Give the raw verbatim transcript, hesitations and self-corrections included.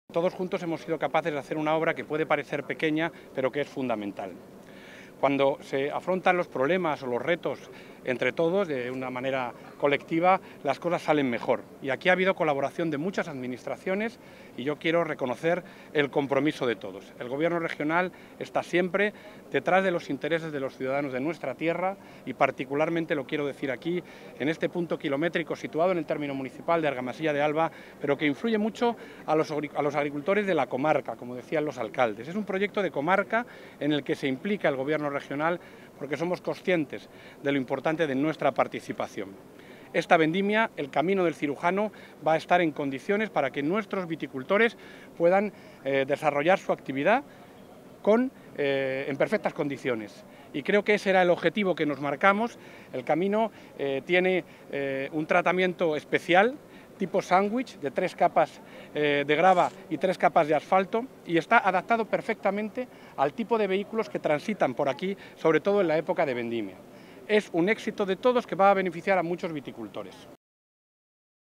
Todos juntos hemos sido capaces de hacer una obra que puede parecer pequeña, pero que es fundamental. Cuando se afrontan los problemas o los retos entre todos, de una manera colectiva, las cosas salen mejor. Y aquí ha habido colaboración de muchas administraciones y yo quiero reconocer el compromiso de todos. El Gobierno regional está siempre detrás de los intereses de los ciudadanos de nuestra tierra y particularmente lo quiero decir aquí, en este punto kilométrico situado en el término municipal de Argamasilla de Alba, pero que influye mucho a los, a los agricultores de la comarca, como decían los alcaldes. Es un proyecto de comarca en el que se implica el Gobierno regional porque somos conscientes de lo importante de nuestra participación. Esta vendimia, el Camino del Cirujano, va a estar en condiciones para que nuestros viticultores puedan eh, desarrollar su actividad con, eh, en perfectas condiciones. Y creo que ese era el objetivo que nos marcamos. El camino eh, tiene eh, un tratamiento especial, tipo sándwich, de tres capas eh, de grava y tres capas de asfalto, y está adaptado perfectamente al tipo de vehículos que transitan por aquí, sobre todo en la época de vendimia. Es un éxito de todos que va a beneficiar a muchos viticultores.